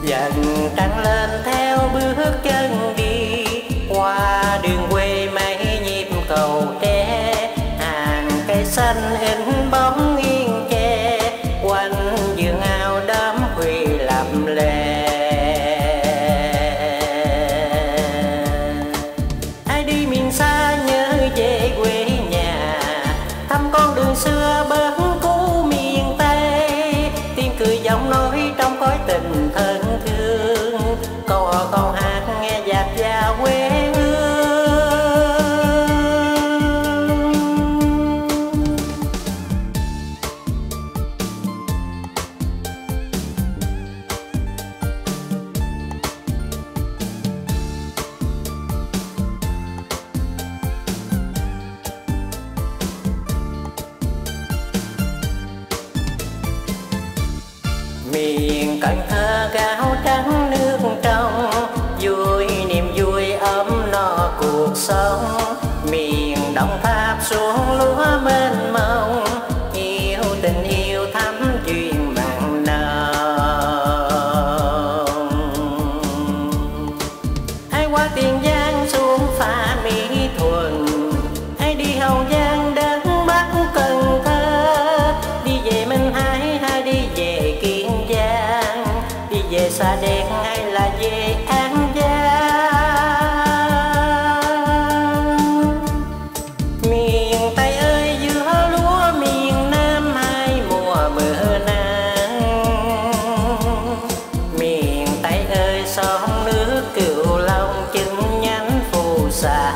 Dần trăng lên theo bước chân đi qua đường quê mấy nhịp cầu tre, hàng cây xanh in bóng nghiêng che quanh vườn ao đám huy lập lè. Ai đi miền xa nhớ về quê nhà, thăm con đường xưa bến cũ miền Tây, tiếng cười giọng nói trong cõi tình thân thương, câu hò câu hát nghe dạt vào quê hương. Miền Cần Thơ gạo trắng nước trong, vui niềm vui ấm no cuộc sống. Miền Đồng Tháp xuống lúa mênh mông, yêu tình yêu thắm duyên mặn nồng. Ai qua Tiền Giang xuống phá Mỹ Thuận, ai đi Hậu Giang đến Bắc Cần Thơ, đi về Minh Hải hay đi về Kiên Giang, đi về Sa Đéc hay là về An Giang. Miền Tây ơi giữa lúa miền Nam hai mùa mưa nắng, miền Tây ơi sông nước Cửu Long chứng nhánh phù sa,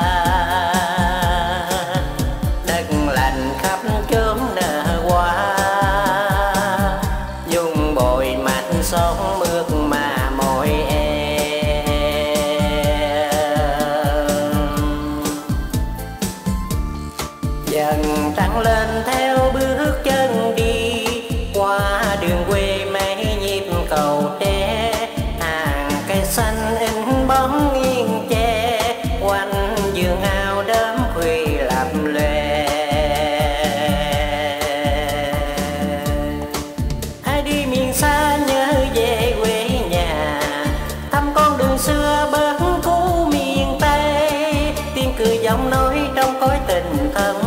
đất lành khắp chốn nở hoa, dùng bồi mạnh sông mượt mà mỏi em. Dần trăng lên theo bước chân đi qua đường quê mấy nhịp cầu tre, hàng cây xanh in bóng nghiêng che quanh vườn ao đám huy lập lè. Ai đi miền xa nhớ về quê nhà, thăm con đường xưa bến cũ miền Tây, tiếng cười giọng nói trong cõi tình thân